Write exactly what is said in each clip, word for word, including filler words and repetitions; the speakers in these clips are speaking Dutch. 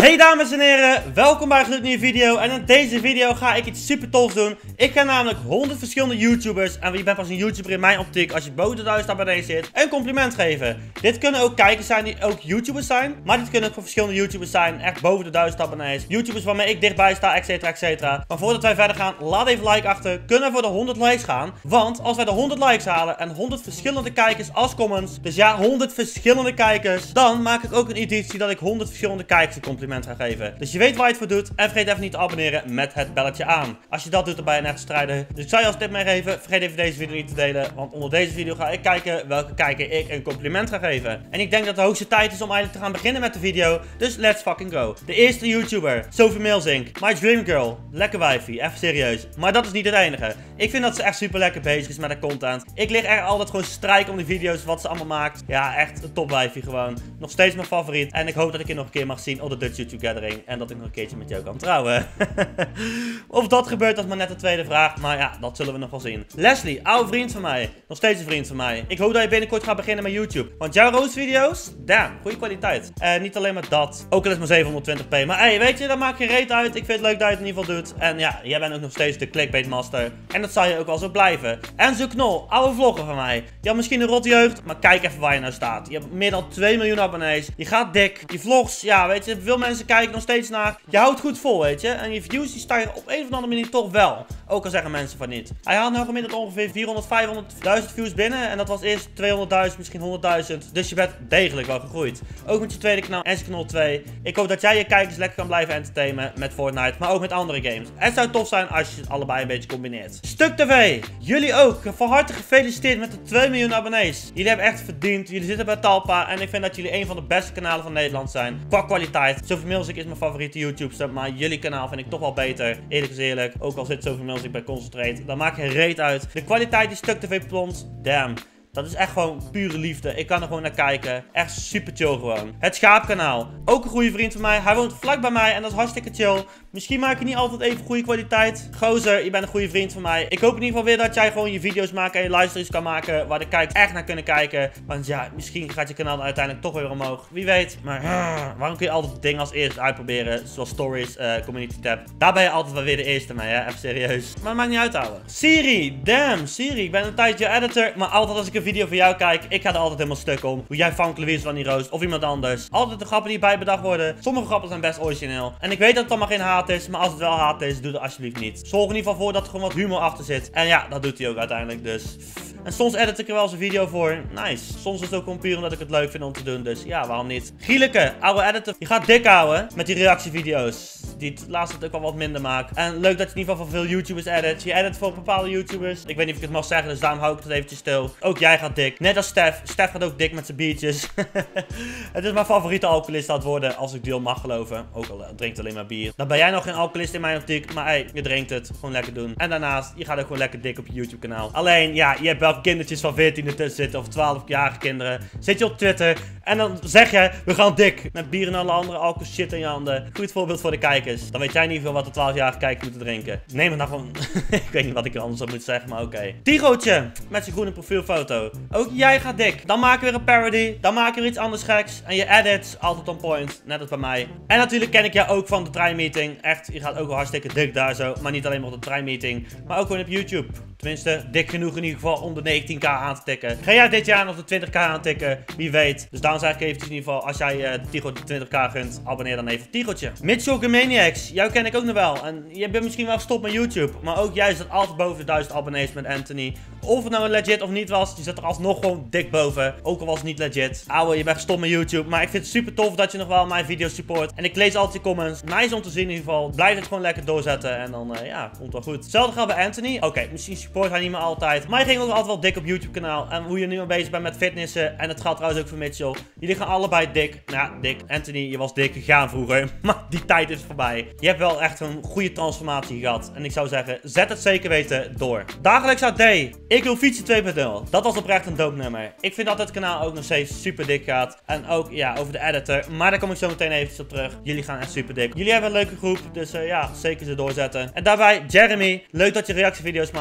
Hey dames en heren, welkom bij een gloednieuwe video. En in deze video ga ik iets super tofs doen. Ik ga namelijk honderd verschillende YouTubers, en je bent pas een YouTuber in mijn optiek als je boven de duizend abonnees zit, een compliment geven. Dit kunnen ook kijkers zijn die ook YouTubers zijn, maar dit kunnen ook voor verschillende YouTubers zijn, echt boven de duizend abonnees. YouTubers waarmee ik dichtbij sta, et cetera, et cetera. Maar voordat wij verder gaan, laat even een like achter. Kunnen we voor de honderd likes gaan? Want als wij de honderd likes halen en honderd verschillende kijkers als comments, dus ja, honderd verschillende kijkers, dan maak ik ook een editie dat ik honderd verschillende kijkers een compliment ga geven. Dus je weet waar je het voor doet. En vergeet even niet te abonneren met het belletje aan. Als je dat doet, dan ben je net strijden. Dus ik zou je als tip meegeven, vergeet even deze video niet te delen. Want onder deze video ga ik kijken welke kijker ik een compliment ga geven. En ik denk dat het de hoogste tijd is om eigenlijk te gaan beginnen met de video. Dus let's fucking go. De eerste YouTuber, Sophie Milzink. My dream girl. Lekker wijfie, even serieus. Maar dat is niet het enige. Ik vind dat ze echt super lekker bezig is met haar content. Ik lig er altijd gewoon strijken om die video's wat ze allemaal maakt. Ja, echt een top wijfie gewoon. Nog steeds mijn favoriet. En ik hoop dat ik je nog een keer mag zien op de Dutch YouTube Gathering. En dat ik nog een keertje met jou kan trouwen. Of dat gebeurt, dat is maar net de tweede vraag. Maar ja, dat zullen we nog wel zien. Leslie, oude vriend van mij. Nog steeds een vriend van mij. Ik hoop dat je binnenkort gaat beginnen met YouTube. Want jouw roostvideo's, damn, goede kwaliteit. En niet alleen maar dat. Ook al is maar zevenhonderdtwintig p. Maar hey, weet je, dat maakt je reet uit. Ik vind het leuk dat je het in ieder geval doet. En ja, jij bent ook nog steeds de clickbait master. En dat zal je ook wel zo blijven. En zo Knol, oude vlogger van mij. Je had misschien een rot jeugd, maar kijk even waar je nou staat. Je hebt meer dan twee miljoen abonnees. Je gaat dik. Die vlogs, ja, weet je, veel mensen kijken nog steeds naar. Je houdt goed vol, weet je. En je views die stijgen op een of andere manier toch wel. Ook al zeggen mensen van niet. Hij haalt nou gemiddeld ongeveer vierhonderd, vijfhonderdduizend views binnen. En dat was eerst tweehonderdduizend, misschien honderdduizend. Dus je bent degelijk wel gegroeid. Ook met je tweede kanaal, S Knol twee. Ik hoop dat jij je kijkers lekker kan blijven entertainen met Fortnite. Maar ook met andere games. Het zou tof zijn als je het allebei een beetje combineert. Stuk T V. Jullie ook. Van harte gefeliciteerd met de twee miljoen abonnees. Jullie hebben echt verdiend. Jullie zitten bij Talpa. En ik vind dat jullie een van de beste kanalen van Nederland zijn. Qua kwaliteit. Sophie Milzink is mijn favoriete YouTuber. Maar jullie kanaal vind ik toch wel beter. Eerlijk is eerlijk. Ook al zit Sophie Milzink bij Concentrate. Dan maakt geen reet uit. De kwaliteit die Stuk T V plont. Damn. Dat is echt gewoon pure liefde. Ik kan er gewoon naar kijken. Echt super chill gewoon. Het Schaapkanaal. Ook een goede vriend van mij. Hij woont vlak bij mij en dat is hartstikke chill. Misschien maak je niet altijd even goede kwaliteit. Gozer, je bent een goede vriend van mij. Ik hoop in ieder geval weer dat jij gewoon je video's maakt en je livestreams kan maken waar de kijkers echt naar kunnen kijken. Want ja, misschien gaat je kanaal uiteindelijk toch weer omhoog. Wie weet. Maar uh, waarom kun je altijd dingen als eerste uitproberen? Zoals stories, uh, community tab. Daar ben je altijd wel weer de eerste mee, hè? Even serieus. Maar het maakt niet uit, ouwe. Siri, damn, Siri. Ik ben een tijdje editor. Maar altijd als ik een video van jou kijk, ik ga er altijd helemaal stuk om. Hoe jij vangt Louise van die Roos of iemand anders. Altijd de grappen die bij bedacht worden. Sommige grappen zijn best origineel. En ik weet dat het allemaal geen haat is, maar als het wel haat is, doe dat alsjeblieft niet. Zorg in ieder geval voor dat er gewoon wat humor achter zit. En ja, dat doet hij ook uiteindelijk dus. En soms edit ik er wel eens een video voor. Nice. Soms is het ook gewoon puur omdat ik het leuk vind om te doen. Dus ja, waarom niet? Gieleke, oude editor. Je gaat dik houden met die reactievideo's. Die het laatst ook wel wat minder maakt. En leuk dat je in ieder geval voor veel YouTubers edit. Je edit voor bepaalde YouTubers. Ik weet niet of ik het mag zeggen, dus daarom hou ik het eventjes stil. Ook jij gaat dik. Net als Stef. Stef gaat ook dik met zijn biertjes. Het is mijn favoriete alcoholist aan het worden, als ik deel mag geloven. Ook al drinkt alleen maar bier. Dan ben jij nog geen alcoholist in mijn optiek. Maar hey, je drinkt het. Gewoon lekker doen. En daarnaast, je gaat ook gewoon lekker dik op je YouTube kanaal. Alleen, ja, je hebt wel kindertjes van veertien ertussen zitten. Of twaalfjarige kinderen. Zit je op Twitter. En dan zeg je, we gaan dik. Met bier en alle andere alcohol shit in je handen. Goed voorbeeld voor de kijkers. Dan weet jij niet veel wat de twaalfjarige kijkers moeten drinken. Neem het nou gewoon. Ik weet niet wat ik er anders op moet zeggen, maar oké. Okay. Tigootje. Met zijn groene profielfoto. Ook jij gaat dik. Dan maken we weer een parody. Dan maken we weer iets anders geks. En je edits altijd on point. Net als bij mij. En natuurlijk ken ik jou ook van de treinmeeting. Echt, je gaat ook wel hartstikke dik daar zo. Maar niet alleen maar op de treinmeeting. Maar ook gewoon op YouTube. Tenminste, dik genoeg in ieder geval om de negentien k aan te tikken. Ga jij dit jaar nog de twintig k aantikken? Wie weet. Dus daarom zeg ik eventjes in ieder geval, als jij uh, Tigo de twintig k gunt, abonneer dan even op Tigootje. Mitchell Maniacs. Jou ken ik ook nog wel. En je bent misschien wel gestopt met YouTube. Maar ook jij zat altijd boven de duizend abonnees met Anthony. Of het nou legit of niet was, je zit er alsnog gewoon dik boven. Ook al was het niet legit. Ouwe, je bent gestopt met YouTube. Maar ik vind het super tof dat je nog wel mijn video's support. En ik lees altijd je comments. Nice om te zien in ieder geval. Blijf het gewoon lekker doorzetten. En dan, uh, ja, komt wel goed. Hetzelfde gaat bij Anthony. Oké, okay, misschien support hij niet meer altijd. Maar je ging ook altijd wel dik op YouTube kanaal. En hoe je nu al bezig bent met fitnessen. En dat gaat trouwens ook voor Mitchell. Jullie gaan allebei dik. Nou ja, dik. Anthony, je was dik gegaan vroeger. Maar die tijd is voorbij. Je hebt wel echt een goede transformatie gehad. En ik zou zeggen, zet het zeker weten door. Dagelijks A D. Ik wil fietsen twee punt nul. Dat was oprecht een dope nummer. Ik vind dat het kanaal ook nog steeds super dik gaat. En ook, ja, over de editor. Maar daar kom ik zo meteen eventjes op terug. Jullie gaan echt super dik. Jullie hebben een leuke groep. Dus uh, ja, zeker ze doorzetten. En daarbij, Jeremy. Leuk dat je reactievideo's maakt. Ik maak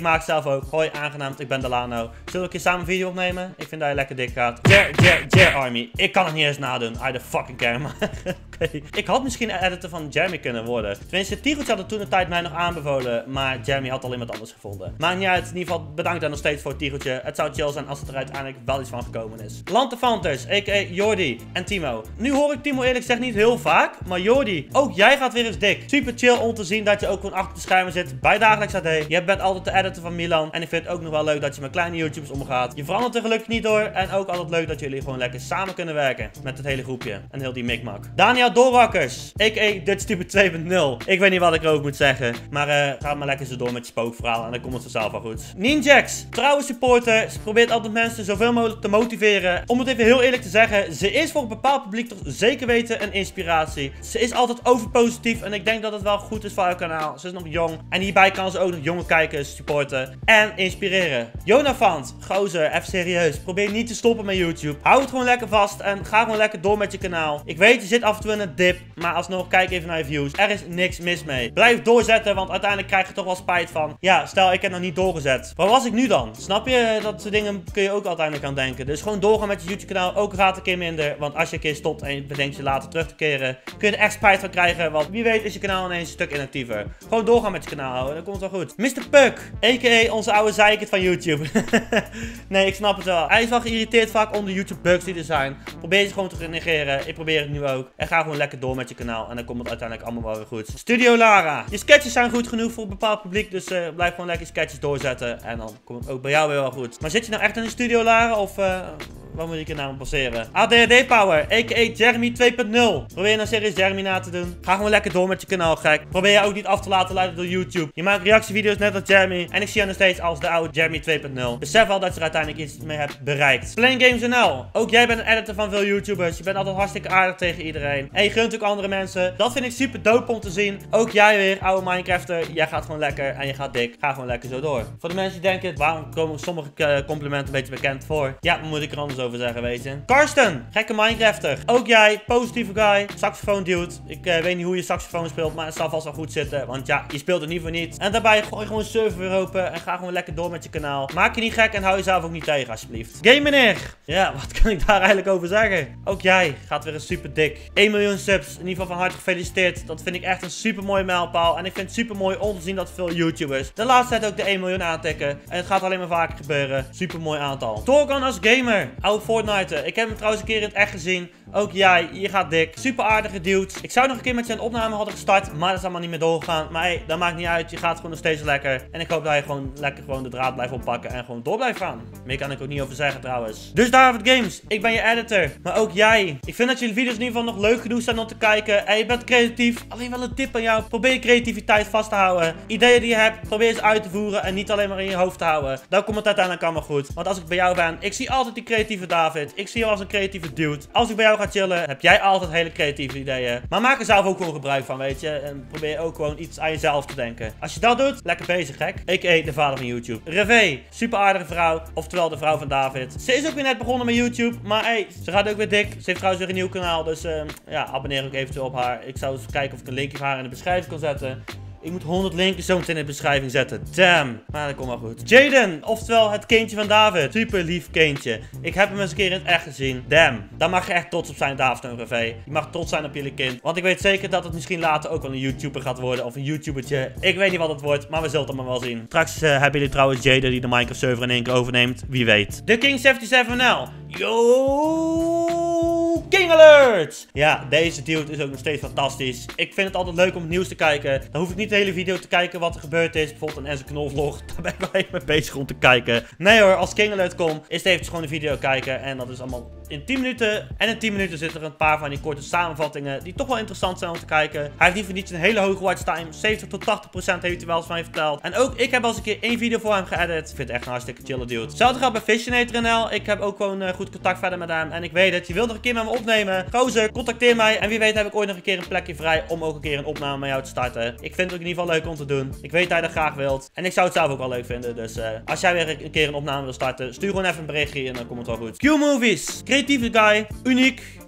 maak zelf ook. Hoi, aangenaam, ik ben Delano. Zullen we een keer samen een video opnemen? Ik vind dat je lekker dik gaat. Jer, Jer, Jer Army. Ik kan het niet eens nadoen. I the fucking care, man. Okay. Ik had misschien een editor van Jeremy kunnen worden. Tenminste, Tigeltje had het toen de tijd mij nog aanbevolen. Maar Jeremy had al iemand anders gevonden. Maakt niet uit. In ieder geval bedankt dan nog steeds voor Tigeltje. Het zou chill zijn als het er uiteindelijk wel iets van gekomen is. Lantefanters, a k a. Jordi en Timo. Nu hoor ik Timo eerlijk gezegd niet heel vaak. Maar Jordi, ook jij gaat weer eens dik. Super chill om te zien dat je ook gewoon achter de schermen zit bij Dagelijks A D. Je bent altijd de editor van Milan. En ik vind het ook nog wel leuk dat je met kleine YouTubers omgaat. Je verandert er gelukkig niet door. En ook altijd leuk dat jullie gewoon lekker samen kunnen werken. Met het hele groepje. En heel die mikmak. Daniel Doorrakkers, a k a. DutchTube twee punt nul. Ik weet niet wat ik erover moet zeggen. Maar uh, ga maar lekker zo door met je spookverhaal. En dan komt het vanzelf wel goed. Ninjax, trouwe supporter. Ze probeert altijd mensen zoveel mogelijk te motiveren. Om het even heel eerlijk te zeggen. Ze is voor een bepaald publiek toch zeker weten een inspiratie. Ze is altijd overpositief. En ik denk dat het wel goed is voor haar kanaal. Ze is nog jong. En hierbij kan ze ook nog jonge kijkers supporten. En inspireren. Jonafant, gozer, even serieus. Probeer niet te stoppen met YouTube. Hou het gewoon lekker vast. En ga gewoon lekker door met je kanaal. Ik weet, je zit af en toe in een dip. Maar alsnog, kijk even naar je views. Er is niks mis mee. Blijf doorzetten. Want uiteindelijk krijg je toch wel spijt van. Ja, stel ik heb nog niet doorgezet. Waar was ik nu dan? Snap je? Dat soort dingen kun je ook uiteindelijk aan denken. Dus gewoon doorgaan met je YouTube kanaal. Ook gaat een keer minder. Want als je een keer stopt en je bedenkt je later terug te keren. Kun je er echt spijt van krijgen. Want wie weet is je kanaal ineens een stuk inactiever. Gewoon doorgaan met je kanaal houden. Dan komt het wel goed. mister Puck. a k a onze oude zeikert van YouTube. Nee, ik snap het wel. Hij is wel geïrriteerd vaak om de YouTube bugs die er zijn. Probeer ze gewoon te negeren. Ik probeer het nu ook. En ga gewoon lekker door met je kanaal. En dan komt het uiteindelijk allemaal wel weer goed. Studio Lara. Je sketches zijn goed genoeg voor een bepaald publiek. Dus uh, blijf gewoon lekker sketches doorzetten. En dan komt het ook bij jou weer wel goed. Maar zit je nou echt in de Studio Lara? Of... Uh, Wat moet ik er nou passeren? A D H D Power, a k a. Jeremy twee punt nul. Probeer nou serieus Jeremy na te doen. Ga gewoon lekker door met je kanaal, gek. Probeer je ook niet af te laten leiden door YouTube. Je maakt reactievideo's net als Jeremy. En ik zie jou nog steeds als de oude Jeremy twee punt nul. Besef wel dat je er uiteindelijk iets mee hebt bereikt. Playing Games N L. Ook jij bent een editor van veel YouTubers. Je bent altijd hartstikke aardig tegen iedereen. En je gunt ook andere mensen. Dat vind ik super dope om te zien. Ook jij weer, oude Minecrafter. Jij gaat gewoon lekker en je gaat dik. Ga gewoon lekker zo door. Voor de mensen die denken, waarom komen sommige uh, complimenten een beetje bekend voor? Ja, wat moet ik er anders over zeggen, weet je. Karsten, gekke Minecrafter. Ook jij, positieve guy. Saxofoon dude. Ik uh, weet niet hoe je saxofoon speelt, maar het zal vast wel goed zitten. Want ja, je speelt het niet voor niets. En daarbij gooi gewoon server weer open en ga gewoon lekker door met je kanaal. Maak je niet gek en hou jezelf ook niet tegen, alsjeblieft. Game meneer. Ja, wat kan ik daar eigenlijk over zeggen? Ook jij gaat weer een super dik. één miljoen subs. In ieder geval van harte gefeliciteerd. Dat vind ik echt een super mooie mijlpaal. En ik vind het super mooi om te zien dat veel YouTubers de laatste tijd ook de één miljoen aantikken. En het gaat alleen maar vaker gebeuren. Super mooi aantal. Torgan als gamer. Oude Fortnite. Ik heb hem trouwens een keer in het echt gezien. Ook jij, je gaat dik. Super aardige dude. Ik zou nog een keer met je een opname hadden gestart. Maar dat is allemaal niet meer doorgegaan. Maar hey, dat maakt niet uit. Je gaat gewoon nog steeds lekker. En ik hoop dat je gewoon lekker gewoon de draad blijft oppakken. En gewoon door blijft gaan. Meer kan ik ook niet over zeggen trouwens. Dus David Games. Ik ben je editor. Maar ook jij. Ik vind dat jullie video's in ieder geval nog leuk genoeg zijn om te kijken. En je bent creatief. Alleen wel een tip aan jou. Probeer je creativiteit vast te houden. Ideeën die je hebt. Probeer ze uit te voeren. En niet alleen maar in je hoofd te houden. Dan komt het uiteindelijk allemaal goed. Want als ik bij jou ben. Ik zie altijd die creatieve David. Ik zie jou als een creatieve dude. Als ik bij jou ga chillen, heb jij altijd hele creatieve ideeën. Maar maak er zelf ook gewoon gebruik van, weet je. En probeer ook gewoon iets aan jezelf te denken. Als je dat doet, lekker bezig, gek. a k a de vader van YouTube. Revee, super aardige vrouw. Oftewel de vrouw van David. Ze is ook weer net begonnen met YouTube. Maar hey, ze gaat ook weer dik. Ze heeft trouwens weer een nieuw kanaal. Dus uh, ja, abonneer ook eventueel op haar. Ik zou eens kijken of ik een linkje van haar in de beschrijving kan zetten. Ik moet honderd linkjes zo meteen in de beschrijving zetten. Damn. Maar dat komt wel goed. Jaden. Oftewel het kindje van David. Super lief kindje. Ik heb hem eens een keer in het echt gezien. Damn. Daar mag je echt trots op zijn, David en Revee. Je mag trots zijn op jullie kind. Want ik weet zeker dat het misschien later ook wel een YouTuber gaat worden. Of een YouTubertje. Ik weet niet wat het wordt. Maar we zullen het maar wel zien. Straks uh, hebben jullie trouwens Jaden die de Minecraft server in één keer overneemt. Wie weet. De King zevenenzeventig N L. Yo, King Alert! Ja, deze dude is ook nog steeds fantastisch. Ik vind het altijd leuk om het nieuws te kijken. Dan hoef ik niet de hele video te kijken wat er gebeurd is. Bijvoorbeeld een Enzo Knol vlog. Daar ben ik wel even mee bezig om te kijken. Nee hoor, als King Alert komt, is het eventjes gewoon een video kijken. En dat is allemaal in tien minuten. En in tien minuten zitten er een paar van die korte samenvattingen die toch wel interessant zijn om te kijken. Hij heeft niet voor niets een hele hoge watchtime. zeventig tot tachtig procent heeft hij wel eens van je verteld. En ook ik heb al eens een keer één video voor hem geëdit. Ik vind het echt een hartstikke chille dude. Hetzelfde geldt bij Fishinator N L. Ik heb ook gewoon uh, goed contact verder met hem. En ik weet het, je wilt nog een keer met me opnemen. Gozer, contacteer mij. En wie weet heb ik ooit nog een keer een plekje vrij om ook een keer een opname met jou te starten. Ik vind het ook in ieder geval leuk om te doen. Ik weet dat je dat graag wilt. En ik zou het zelf ook wel leuk vinden. Dus uh, als jij weer een keer een opname wil starten, stuur gewoon even een berichtje en dan komt het wel goed. Q-Movies. Creatieve guy. Uniek.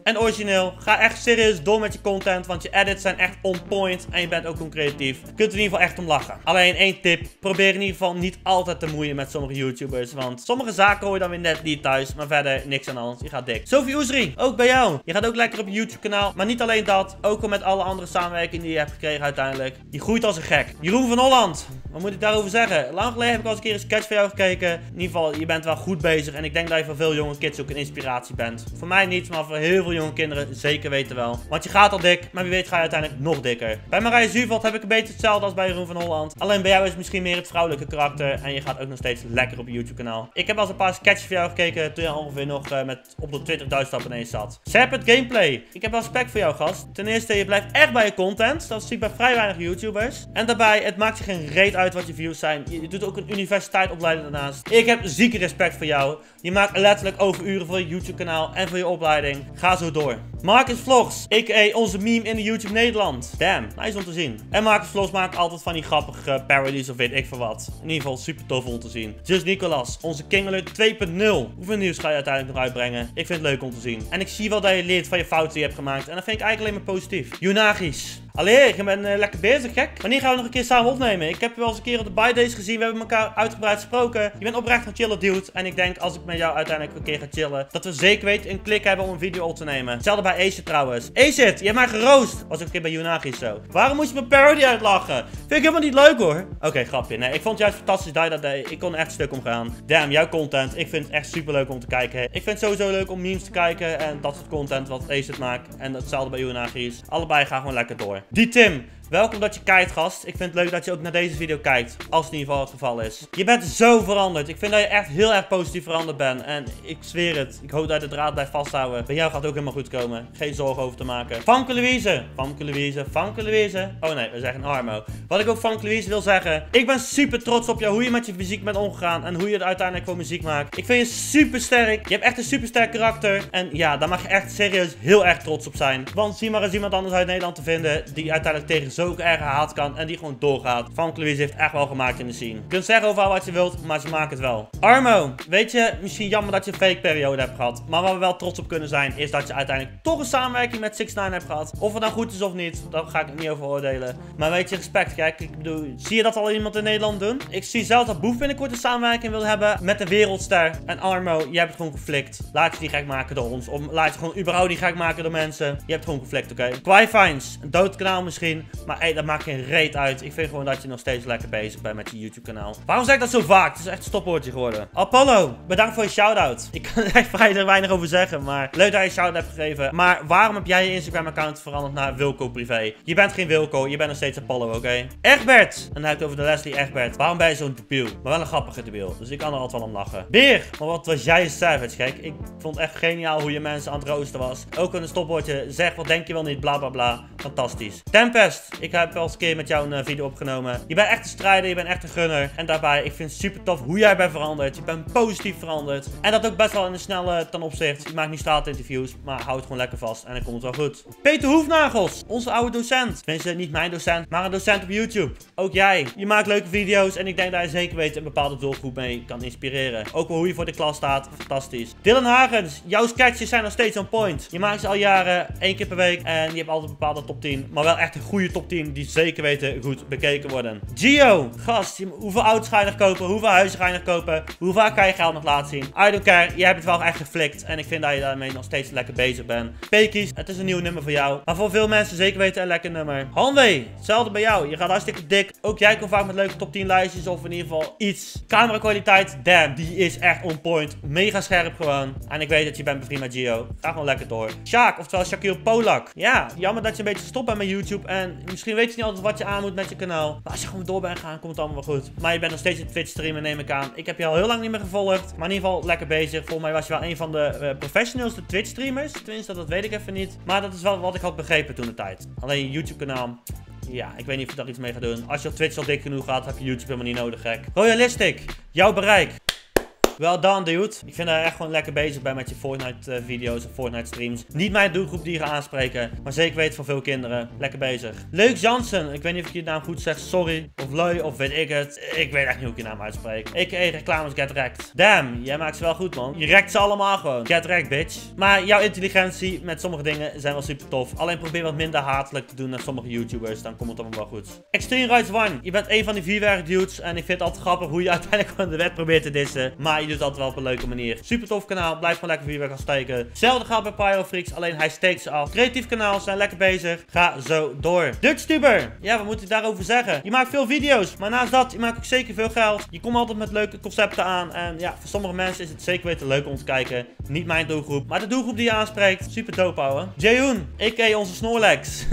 en origineel. Ga echt serieus door met je content, want je edits zijn echt on point en je bent ook gewoon creatief. Je kunt er in ieder geval echt om lachen. Alleen één tip, probeer in ieder geval niet altijd te moeien met sommige YouTubers, want sommige zaken hoor je dan weer net niet thuis, maar verder niks aan de hand. Je gaat dik. Sophie Oesri, ook bij jou. Je gaat ook lekker op je YouTube kanaal, maar niet alleen dat, ook al met alle andere samenwerkingen die je hebt gekregen uiteindelijk. Je groeit als een gek. Jeroen van Holland, wat moet ik daarover zeggen? Lang geleden heb ik al eens een keer een sketch van jou gekeken. In ieder geval, je bent wel goed bezig en ik denk dat je voor veel jonge kids ook een inspiratie bent. Voor mij niet, maar voor heel veel jonge kinderen zeker weten wel. Want je gaat al dik, maar wie weet ga je uiteindelijk nog dikker. Bij Marije Zuveld heb ik een beetje hetzelfde als bij Jeroen van Holland. Alleen bij jou is het misschien meer het vrouwelijke karakter en je gaat ook nog steeds lekker op je YouTube kanaal. Ik heb al eens een paar sketches van jou gekeken toen je ongeveer nog uh, met op de twintigduizend abonnees zat. Serpent Gameplay. Ik heb wel respect voor jou, gast. Ten eerste, je blijft echt bij je content. Dat zie ik bij vrij weinig YouTubers. En daarbij, het maakt je geen reet uit wat je views zijn. Je doet ook een universiteitsopleiding daarnaast. Ik heb zieke respect voor jou. Je maakt letterlijk overuren voor je YouTube kanaal en voor je opleiding. Ga zo door. Marcus Vlogs, a k a onze meme in de YouTube Nederland. Damn, nice om te zien. En Marcus Vlogs maakt altijd van die grappige parodies of weet ik veel wat. In ieder geval super tof om te zien. Just Nicolas, onze King Alert twee punt nul. Hoeveel nieuws ga je uiteindelijk nog uitbrengen? Ik vind het leuk om te zien. En ik zie wel dat je leert van je fouten die je hebt gemaakt. En dat vind ik eigenlijk alleen maar positief. Junagis. Allee, je bent uh, lekker bezig, gek. Wanneer gaan we nog een keer samen opnemen? Ik heb je wel eens een keer op de Buy Days gezien. We hebben elkaar uitgebreid gesproken. Je bent oprecht een chiller dude. En ik denk, als ik met jou uiteindelijk een keer ga chillen, dat we zeker weten een klik hebben om een video op te nemen. Hetzelfde bij Acid trouwens. Acid, je hebt mij geroost. Was ook een keer bij Junagis zo. Waarom moest je mijn parody uitlachen? Vind ik helemaal niet leuk hoor. Oké, okay, grapje. Nee, ik vond het juist fantastisch dat je dat deed. Ik kon er echt stuk om gaan. Damn, jouw content. Ik vind het echt super leuk om te kijken. Ik vind het sowieso leuk om memes te kijken. En dat soort content wat Acid maakt. En hetzelfde bij Junagis. Allebei gaan gewoon lekker door. Die Tim. Welkom dat je kijkt, gast. Ik vind het leuk dat je ook naar deze video kijkt. Als het in ieder geval het geval is. Je bent zo veranderd. Ik vind dat je echt heel erg positief veranderd bent. En ik zweer het. Ik hoop dat je de draad blijft vasthouden. Bij jou gaat het ook helemaal goed komen. Geen zorgen over te maken. Famke Louise. Famke Louise. Famke Louise. Oh nee, we zeggen Armo. Wat ik ook Famke Louise wil zeggen. Ik ben super trots op jou. Hoe je met je muziek bent omgegaan. En hoe je er uiteindelijk voor muziek maakt. Ik vind je super sterk. Je hebt echt een super sterk karakter. En ja, daar mag je echt serieus heel erg trots op zijn. Want zie maar eens iemand anders uit Nederland te vinden. Die uiteindelijk tegen zulke erge haat kan en die gewoon doorgaat. Famke Louise heeft echt wel gemaakt in de scene. Je kunt zeggen overal wat je wilt, maar ze maken het wel. Armo, weet je, misschien jammer dat je een fake periode hebt gehad. Maar waar we wel trots op kunnen zijn, is dat je uiteindelijk toch een samenwerking met six nine hebt gehad. Of het nou goed is of niet, daar ga ik niet over oordelen. Maar weet je, respect, kijk, ik bedoel, zie je dat al iemand in Nederland doen? Ik zie zelf dat Boef binnenkort een samenwerking wil hebben met een wereldster. En Armo, jij hebt het gewoon geflikt. Laat je die gek maken door ons. Of laat je gewoon überhaupt die gek maken door mensen. Je hebt het gewoon geflikt, oké? Okay? Quifines, een dood kanaal misschien, maar hey, dat maakt geen reet uit. Ik vind gewoon dat je nog steeds lekker bezig bent met je YouTube kanaal. Waarom zeg ik dat zo vaak? Het is echt een stopwoordje geworden. Apollo, bedankt voor je shout-out. Ik kan er echt vrij weinig over zeggen, maar leuk dat je een shout-out hebt gegeven. Maar waarom heb jij je Instagram account veranderd naar Wilco Privé? Je bent geen Wilco, je bent nog steeds Apollo, oké? Okay? Egbert, en dan heb ik het over de Leslie Egbert. Waarom ben je zo'n debiel? Maar wel een grappige debiel, dus ik kan er altijd wel om lachen. Beer, maar wat was jij een savage, kijk. Ik vond echt geniaal hoe je mensen aan het roosten was. Ook een stopwoordje, zeg wat denk je wel niet, bla bla bla. Fantastisch. Tempest, ik heb wel eens een keer met jou een uh, video opgenomen. Je bent echt een strijder, je bent echt een gunner. En daarbij, ik vind het super tof hoe jij bent veranderd. Je bent positief veranderd. En dat ook best wel in een snelle ten opzicht. Je maakt niet straatinterviews, maar houd het gewoon lekker vast. En dan komt het wel goed. Peter Hoefnagels, onze oude docent. Tenminste, niet mijn docent, maar een docent op YouTube. Ook jij. Je maakt leuke video's en ik denk dat je zeker weet een bepaalde doelgroep mee kan inspireren. Ook wel hoe je voor de klas staat. Fantastisch. Dylan Hagens, jouw sketches zijn nog steeds on point. Je maakt ze al jaren, één keer per week. En je hebt altijd een bepaalde top tien. Maar wel echt een goede top tien die zeker weten goed bekeken worden. Gio, gast, hoeveel auto's ga je nog kopen? Hoeveel huizen ga je nog kopen? Hoe vaak kan je geld nog laten zien? I don't care, je hebt het wel echt geflikt. En ik vind dat je daarmee nog steeds lekker bezig bent. Pekies, het is een nieuw nummer voor jou. Maar voor veel mensen zeker weten een lekker nummer. Hanwee, hetzelfde bij jou. Je gaat hartstikke dik. Ook jij komt vaak met leuke top tien lijstjes of in ieder geval iets. Camera kwaliteit, damn, die is echt on point. Mega scherp gewoon. En ik weet dat je bent bevriend met Gio. Ga gewoon lekker door. Sjaak, oftewel Shaquille Polak. Ja, jammer dat je een beetje gestopt bent met YouTube. En misschien weet je niet altijd wat je aan moet met je kanaal. Maar als je gewoon door bent gaan, komt het allemaal wel goed. Maar je bent nog steeds een Twitch streamer, neem ik aan. Ik heb je al heel lang niet meer gevolgd. Maar in ieder geval lekker bezig. Volgens mij was je wel een van de uh, professionals, Twitch streamers. Tenminste, dat weet ik even niet. Maar dat is wel wat ik had begrepen toen de tijd. Alleen je YouTube kanaal. Ja, ik weet niet of je daar iets mee gaat doen. Als je op Twitch al dik genoeg gaat, heb je YouTube helemaal niet nodig, gek. Royalistic, jouw bereik. Wel done, dude. Ik vind dat je echt gewoon lekker bezig bent met je Fortnite uh, video's of Fortnite streams. Niet mijn doelgroep die je gaat aanspreken, maar zeker weten van veel kinderen. Lekker bezig. Leuk Jansen. Ik weet niet of ik je naam goed zeg. Sorry. Of Lui, of weet ik het. Ik weet echt niet hoe ik je naam uitspreek. Ik reclames Get Wrecked. Damn, jij maakt ze wel goed, man. Je rekt ze allemaal gewoon. Get Wrecked, bitch. Maar jouw intelligentie met sommige dingen zijn wel super tof. Alleen probeer wat minder hatelijk te doen naar sommige YouTubers. Dan komt het allemaal wel goed. Extreme Rights One. Je bent een van die vierwerk dudes. En ik vind het altijd grappig hoe je uiteindelijk gewoon de wet probeert te dissen. Maar je doet het altijd wel op een leuke manier. Super tof kanaal. Blijf gewoon lekker vierwerk gaan steken. Hetzelfde gaat bij Pyrofreaks. Alleen hij steekt ze af. Creatief kanaal. Zijn lekker bezig. Ga zo door. DutchTuber. Ja, wat moet ik daarover zeggen? Je maakt veel video's. Maar naast dat, je maakt ook zeker veel geld. Je komt altijd met leuke concepten aan. En ja, voor sommige mensen is het zeker weten leuk om te kijken. Niet mijn doelgroep. Maar de doelgroep die je aanspreekt. Super dope, ouwe. Jaehoon. A K onze Snorlax.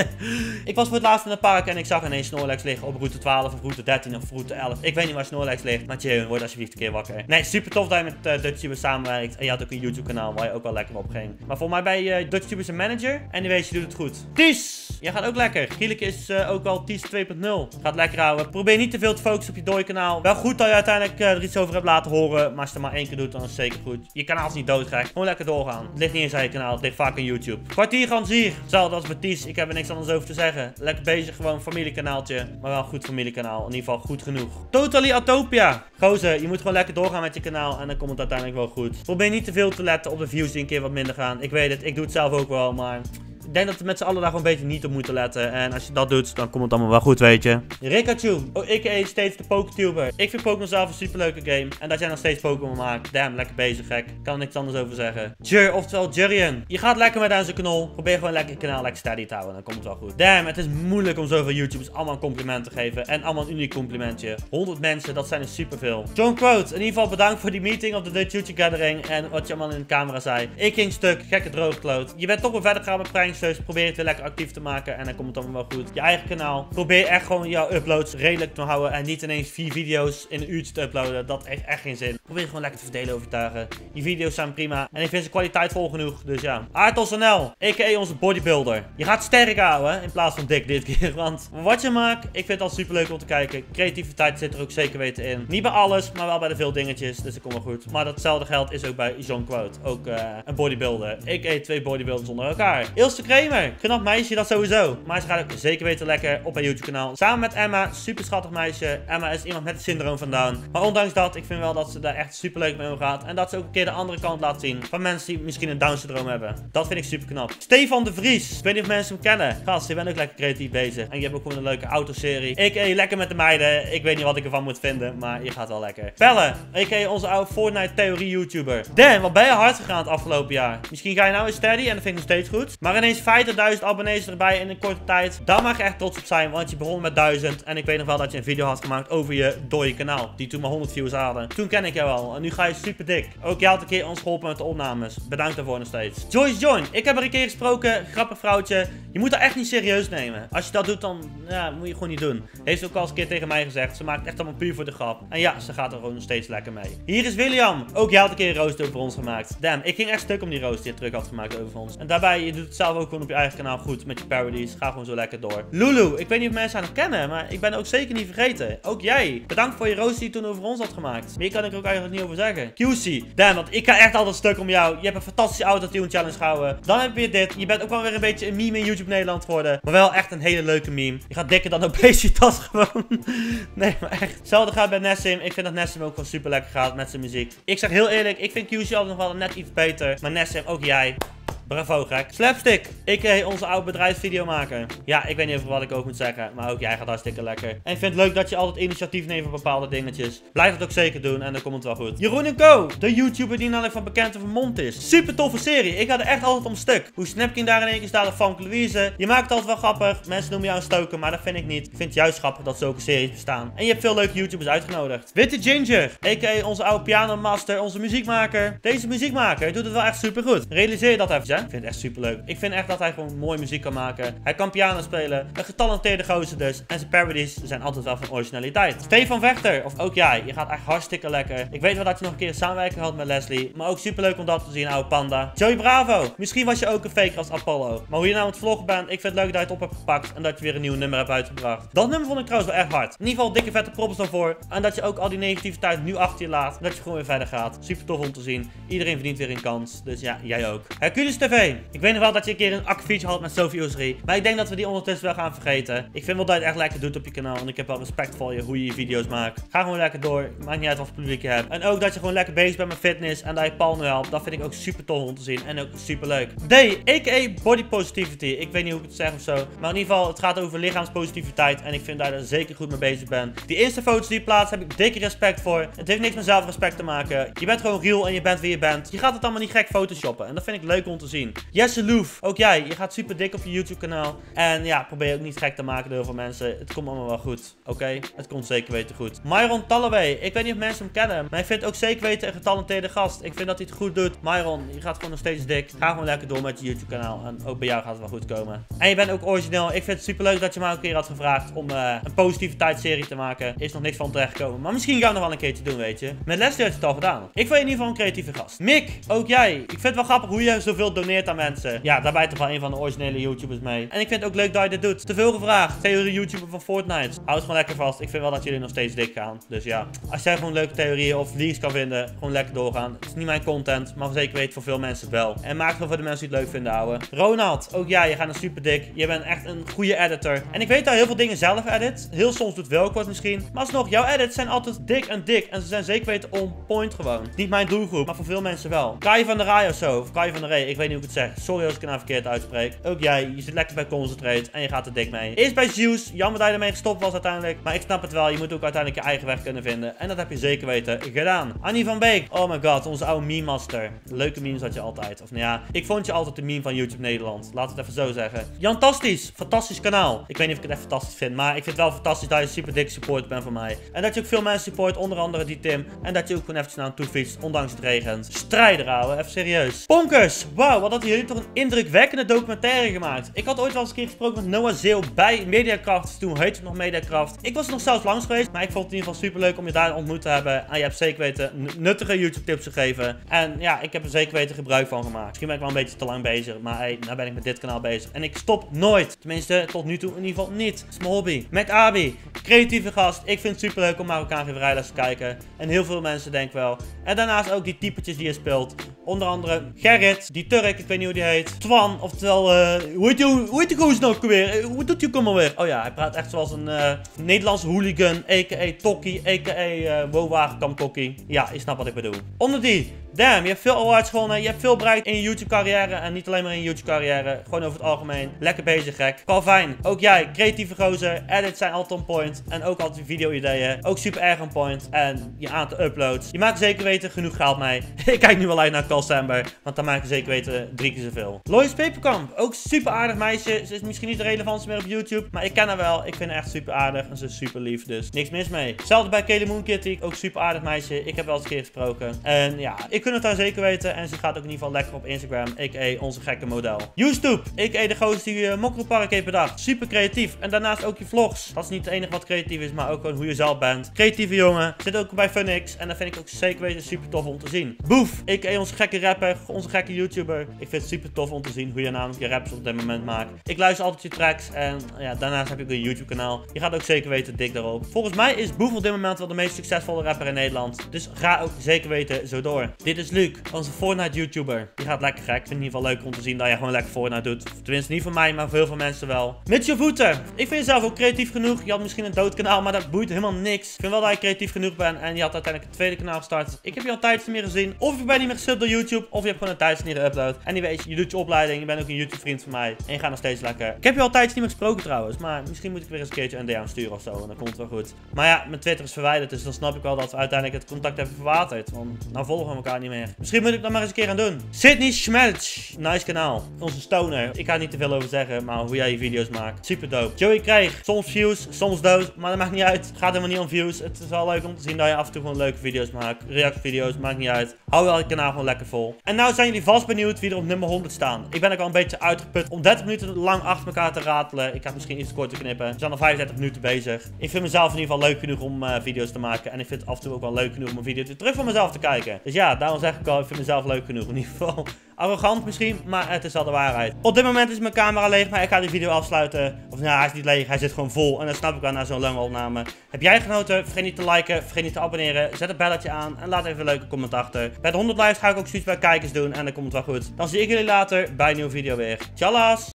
Ik was voor het laatst in het park en ik zag ineens Snorlax liggen op route twaalf of route dertien of route elf. Ik weet niet waar Snorlax ligt. Maar Jaehoon, word alsjeblieft een keer wakker. Nee, super tof dat je met uh, DutchTuber samenwerkt. En je had ook een YouTube kanaal waar je ook wel lekker op ging. Maar volgens mij bij uh, DutchTuber zijn manager. En die weet je doet het goed. Ties! Jij gaat ook lekker. Gieleke is uh, ook wel Ties twee punt nul. Gaat lekker houden. Probeer niet te veel te focussen op je dooi kanaal. Wel goed dat je uiteindelijk uh, er iets over hebt laten horen. Maar als je het maar één keer doet, dan is het zeker goed. Je kanaal is niet doodgek. Gewoon lekker doorgaan. Het ligt niet in zijn kanaal. Het ligt vaak in YouTube. Kwartier Ganzier. Hetzelfde als bij Ties. Ik heb er niks anders over te zeggen. Lekker bezig. Gewoon familiekanaaltje. Maar wel een goed familiekanaal. In ieder geval goed genoeg. Totally Atopia. Gozer, je moet gewoon lekker doorgaan met je kanaal. En dan komt het uiteindelijk wel goed. Probeer niet te veel te letten op de views die een keer wat minder gaan. Ik weet het. Ik doe het zelf ook wel. Maar ik denk dat we met z'n allen daar gewoon een beetje niet op moeten letten. En als je dat doet, dan komt het allemaal wel goed, weet je. Rikachu. Oh, a k a steeds de Poketuber. Ik vind Pokémon zelf een superleuke game. En dat jij nog steeds Pokémon maakt. Damn, lekker bezig, gek. Ik kan er niks anders over zeggen. Jur, oftewel Jurian. Je gaat lekker met aan zijn knol. Probeer gewoon lekker je kanaal lekker steady te houden. Dan komt het wel goed. Damn, het is moeilijk om zoveel YouTubers allemaal een compliment te geven. En allemaal een uniek complimentje. honderd mensen, dat zijn er superveel. John Quote, in ieder geval bedankt voor die meeting op de Dutch YouTube Gathering. En wat je allemaal in de camera zei. Ik ging stuk, gekke droogkloot. Je bent toch weer verder gegaan met pranksters. Probeer het weer lekker actief te maken. En dan komt het allemaal wel goed. Je eigen kanaal. Probeer echt gewoon jouw uploads redelijk te houden. En niet ineens vier video's in een uurtje te uploaden. Dat heeft echt geen zin. Probeer gewoon lekker te verdelen over dagen. Je video's zijn prima. En ik vind ze kwaliteitvol genoeg. Dus ja. Aartos N L. A K A onze bodybuilder. Je gaat sterk houden. In plaats van dik dit keer. Want wat je maakt, ik vind het al super leuk om te kijken. Creativiteit zit er ook zeker weten in. Niet bij alles, maar wel bij de veel dingetjes. Dus dat komt wel goed. Maar datzelfde geldt is ook bij John Quote. Ook uh, een bodybuilder. A K A twee bodybuilders onder elkaar. Ilse Kramer. Knap meisje, dat sowieso. Maar ze gaat ook zeker weten lekker op haar YouTube kanaal. Samen met Emma. Super schattig meisje. Emma is iemand met het syndroom van Down. Maar ondanks dat, ik vind wel dat ze daar echt super leuk mee omgaat. En dat ze ook een keer de andere kant laat zien. Van mensen die misschien een Down syndroom hebben. Dat vind ik super knap. Stefan de Vries. Ik weet niet of mensen hem kennen. Gast, je bent ook lekker creatief bezig. En je hebt ook gewoon een leuke autoserie. A K A lekker met de meiden. Ik weet niet wat ik ervan moet vinden. Maar je gaat wel lekker. Pelle. A K A onze oude Fortnite theorie YouTuber. Damn, wat ben je hard gegaan het afgelopen jaar. Misschien ga je nou eens steady. En dat vind ik nog steeds goed. Maar ineens vijftigduizend abonnees erbij in een korte tijd. Daar mag je echt trots op zijn. Want je begon met duizend. En ik weet nog wel dat je een video had gemaakt over je dode kanaal. Die toen maar honderd views hadden. Toen ken ik jou al. En nu ga je super dik. Ook jij had een keer ons geholpen met de opnames. Bedankt daarvoor nog steeds. Joyce Join. Ik heb er een keer gesproken. Grappig vrouwtje. Je moet dat echt niet serieus nemen. Als je dat doet, dan ja, moet je gewoon niet doen. Heeft ook al eens een keer tegen mij gezegd. Ze maakt echt allemaal puur voor de grap. En ja, ze gaat er gewoon nog steeds lekker mee. Hier is William. Ook jij had een keer een rooster over ons gemaakt. Damn, ik ging echt stuk om die rooster die je terug had gemaakt over ons. En daarbij, je doet het zelf ook gewoon op je eigen kanaal goed. Met je parodies. Ga gewoon zo lekker door. Lulu. Ik weet niet of mensen haar nog kennen. Maar ik ben ook zeker niet vergeten. Ook jij. Bedankt voor je rooster die je toen over ons had gemaakt. Meer kan ik er ook eigenlijk niet over zeggen. Q C. Damn, want ik ga echt altijd stuk om jou. Je hebt een fantastische autotune challenge gehouden. Dan heb je weer dit. Je bent ook wel weer een beetje een meme in YouTube Nederland geworden. Maar wel echt een hele leuke meme. Je gaat dikker dan obesitas gewoon. Nee, maar echt. Hetzelfde gaat bij Nessim. Ik vind dat Nessim ook gewoon super lekker gaat met zijn muziek. Ik zeg heel eerlijk, ik vind Q C altijd nog wel net iets beter. Maar Nessim, ook jij. Bravo, gek. Slapstick. Ik, onze oude bedrijfsvideomaker. Ja, ik weet niet over wat ik over moet zeggen. Maar ook jij gaat hartstikke lekker. En ik vind het leuk dat je altijd initiatief neemt voor bepaalde dingetjes. Blijf het ook zeker doen en dan komt het wel goed. Jeroen en Co. De YouTuber die namelijk van bekend en vermomd is. Super toffe serie. Ik ga er echt altijd om stuk. Hoe Snapking daar in één keer staat of Famke Louise. Je maakt het altijd wel grappig. Mensen noemen jou een stoker, maar dat vind ik niet. Ik vind het juist grappig dat zulke series bestaan. En je hebt veel leuke YouTubers uitgenodigd. Witte Ginger. A K A onze oude pianomaster, onze muziekmaker. Deze muziekmaker doet het wel echt super goed. Realiseer je dat even. hè? Ik vind het echt super leuk. Ik vind echt dat hij gewoon mooie muziek kan maken. Hij kan piano spelen. Een getalenteerde gozer dus. En zijn parodies zijn altijd wel van originaliteit. Stefan Vechter, of ook jij, je gaat echt hartstikke lekker. Ik weet wel dat je nog een keer een samenwerking had met Leslie. Maar ook super leuk om dat te zien, oude panda. Joey Bravo, misschien was je ook een faker als Apollo. Maar hoe je nou aan het vloggen bent, ik vind het leuk dat je het op hebt gepakt. En dat je weer een nieuw nummer hebt uitgebracht. Dat nummer vond ik trouwens wel echt hard. In ieder geval dikke vette props daarvoor. En dat je ook al die negativiteit nu achter je laat. En dat je gewoon weer verder gaat. Super tof om te zien. Iedereen verdient weer een kans. Dus ja, jij ook. Hercules T V. Ik weet nog wel dat je een keer een akkefietje had met Sophie Oserie. Maar ik denk dat we die ondertussen wel gaan vergeten. Ik vind wel dat je het echt lekker doet op je kanaal. En ik heb wel respect voor je, hoe je je video's maakt. Ga gewoon lekker door. Maakt niet uit wat voor publiek je hebt. En ook dat je gewoon lekker bezig bent met fitness. En dat je Paul nu helpt. Dat vind ik ook super tof om te zien. En ook super leuk. D, a k a body positivity. Ik weet niet hoe ik het zeg of zo. Maar in ieder geval, het gaat over lichaamspositiviteit. En ik vind dat je er zeker goed mee bezig bent. Die eerste foto's die je plaatst, heb ik dikke respect voor. Het heeft niks met zelfrespect te maken. Je bent gewoon real en je bent wie je bent. Je gaat het allemaal niet gek photoshoppen. En dat vind ik leuk om te zien. Jesse Loef, ook jij. Je gaat super dik op je YouTube kanaal. En ja, probeer je ook niet gek te maken door heel veel mensen. Het komt allemaal wel goed. Oké? Okay? Het komt zeker weten goed. Myron Talloway. Ik weet niet of mensen hem kennen. Maar ik vind ook zeker weten een getalenteerde gast. Ik vind dat hij het goed doet. Myron, je gaat gewoon nog steeds dik. Ga gewoon lekker door met je YouTube kanaal. En ook bij jou gaat het wel goed komen. En je bent ook origineel. Ik vind het super leuk dat je mij ook een keer had gevraagd om uh, een positiviteitsserie te maken. Is nog niks van terechtgekomen. Maar misschien gaan we nog wel een keertje doen, weet je. Met Leslie had je het al gedaan. Ik vind je in ieder geval een creatieve gast. Mick, ook jij. Ik vind het wel grappig hoe je zoveel doneert aan mensen. Ja, daarbij toch wel een van de originele YouTubers mee. En ik vind het ook leuk dat je dit doet. Te veel gevraagd. Theorie YouTuber van Fortnite. Houd het gewoon lekker vast. Ik vind wel dat jullie nog steeds dik gaan. Dus ja. Als jij gewoon leuke theorieën of leaks kan vinden, gewoon lekker doorgaan. Het is niet mijn content, maar zeker weten voor veel mensen wel. En maak het gewoon voor de mensen die het leuk vinden, ouwe. Ronald, ook jij. Je gaat een super dik. Je bent echt een goede editor. En ik weet dat je heel veel dingen zelf edit. Heel soms doet Welkwoord misschien. Maar alsnog, jouw edits zijn altijd dik en dik. En ze zijn zeker weten on point gewoon. Niet mijn doelgroep, maar voor veel mensen wel. Kai van der Rij of zo. Of Kai van der Rij. Ik weet niet hoe ik het zeg. Sorry als ik het nou verkeerd uitspreek. Ook jij. Je zit lekker bij Concentrate. En je gaat er dik mee. Eerst bij Zeus. Jammer dat je ermee gestopt was uiteindelijk. Maar ik snap het wel. Je moet ook uiteindelijk je eigen weg kunnen vinden. En dat heb je zeker weten gedaan. Annie van Beek. Oh my god. Onze oude meme master. Leuke memes had je altijd. Of nou ja. Ik vond je altijd de meme van YouTube Nederland. Laat het even zo zeggen. Jantastisch. Fantastisch kanaal. Ik weet niet of ik het echt fantastisch vind. Maar ik vind het wel fantastisch dat je super dik support bent van mij. En dat je ook veel mensen support. Onder andere die Tim. En dat je ook gewoon eventjes naar hem toe fietst. Ondanks het regent. Strijder, ouwe. Even serieus. Ponkers. Wauw. Wat hadden jullie toch een indrukwekkende documentaire gemaakt. Ik had ooit wel eens een keer gesproken met Noah Zeeuw bij Mediakraft. Toen heette het nog Mediakraft. Ik was er nog zelfs langs geweest. Maar ik vond het in ieder geval super leuk om je daar ontmoet te hebben. En je hebt zeker weten nuttige YouTube tips gegeven. En ja, ik heb er zeker weten gebruik van gemaakt. Misschien ben ik wel een beetje te lang bezig. Maar hey, nou ben ik met dit kanaal bezig. En ik stop nooit. Tenminste, tot nu toe in ieder geval niet. Het is mijn hobby. Met Abi. Creatieve gast. Ik vind het super leuk om Marokkaan vrijdag te kijken. En heel veel mensen denken wel. En daarnaast ook die typetjes die je speelt. Onder andere Gerrit. Die Turk. Ik weet niet hoe die heet. Twan. Oftewel, uh, hoe heet die, hoe heet die gozer nou weer? Uh, hoe doet die kom alweer? Oh ja, hij praat echt zoals een uh, Nederlandse hooligan. A K A Tokkie. A K A uh, Wowagenkamkokkie. Ja, je snapt wat ik bedoel. Onder die. Damn, je hebt veel awards gewonnen. Je hebt veel bereikt in je YouTube carrière. En niet alleen maar in je YouTube carrière. Gewoon over het algemeen. Lekker bezig, gek. Calvin, ook jij. Creatieve gozer. Edits zijn altijd on point. En ook altijd video ideeën. Ook super erg on point. En je aantal uploads. Je maakt zeker weten genoeg geld mee. Ik kijk nu wel uit naar Calsember. Want dan maak je zeker weten drie keer zoveel. Lois Peperkamp. Ook super aardig meisje. Ze is misschien niet de relevantste meer op YouTube. Maar ik ken haar wel. Ik vind haar echt super aardig. En ze is super lief. Dus niks mis mee. Hetzelfde bij Kelly Moon Kitty. Ook super aardig meisje. Ik heb wel eens een keer gesproken. En ja, ik kan het haar zeker weten. En ze gaat ook in ieder geval lekker op Instagram. A K A onze gekke model. YouTube. A K A de gozer die uh, Mokropark heeft bedacht. Super creatief. En daarnaast ook je vlogs. Dat is niet het enige wat creatief is. Maar ook gewoon hoe je zelf bent. Creatieve jongen. Zit ook bij Funix. En dat vind ik ook zeker weten super tof om te zien. Boef. A K A onze gekke rapper. Onze gekke YouTuber. Ik vind het super tof om te zien hoe je namelijk je raps op dit moment maakt. Ik luister altijd je tracks. En ja, daarnaast heb ik een YouTube kanaal. Je gaat ook zeker weten dik daarop. Volgens mij is Boef op dit moment wel de meest succesvolle rapper in Nederland. Dus ga ook zeker weten zo door. Dit is Luc. Onze Fortnite YouTuber. Die gaat lekker gek. Ik vind het in ieder geval leuk om te zien dat je gewoon lekker Fortnite doet. Tenminste niet voor mij, maar voor heel veel mensen wel. Mitchell Voeten. Ik vind jezelf ook creatief genoeg. Je had misschien een dood kanaal, maar dat boeit helemaal niks. Ik vind wel dat je creatief genoeg bent. En je had uiteindelijk een tweede kanaal gestart. Ik heb je al tijdens niet meer gezien. Of je bent niet meer gesubt door YouTube. Of je hebt gewoon een tijdens niet geüpload. En die weet je, je doet je opleiding. Je bent ook een YouTube vriend van mij. En je gaat nog steeds lekker. Ik heb je al tijdens niet meer gesproken trouwens. Maar misschien moet ik weer eens een keertje een D M sturen of zo. En dan komt het wel goed. Maar ja, mijn Twitter is verwijderd. Dus dan snap ik wel dat we uiteindelijk het contact hebben verwaterd. Want nou volgen we elkaar niet meer. Misschien moet ik dat maar eens een keer gaan doen. Sydney Schmelch. Nice kanaal. Onze stoner. Ik ga er niet te veel over zeggen. Maar hoe jij je video's maakt. Super dope. Joey Kreeg. Soms views. Soms dood. Maar dat maakt niet uit. Het gaat helemaal niet om views. Het is wel leuk om te zien dat je af en toe gewoon leuke video's maakt. Reactievideo's. Maakt niet uit. Hou wel je kanaal gewoon lekker lekker vol. En nou zijn jullie vast benieuwd wie er op nummer honderd staan. Ik ben ook al een beetje uitgeput om dertig minuten lang achter elkaar te ratelen. Ik ga het misschien iets korter knippen. We zijn al vijfendertig minuten bezig. Ik vind mezelf in ieder geval leuk genoeg om uh, video's te maken. En ik vind het af en toe ook wel leuk genoeg om een video terug van mezelf te kijken. Dus ja, daarom zeg ik al, ik vind mezelf leuk genoeg. In ieder geval arrogant misschien, maar het is wel de waarheid. Op dit moment is mijn camera leeg, maar ik ga die video afsluiten. Of nou, hij is niet leeg, hij zit gewoon vol. En dat snap ik wel na zo'n lange opname. Heb jij genoten? Vergeet niet te liken, vergeet niet te abonneren. Zet het belletje aan en laat even een leuke comment achter. Bij de honderd likes ga ik ook zoiets bij kijkers doen en dan komt het wel goed. Dan zie ik jullie later bij een nieuwe video weer. Tjallas!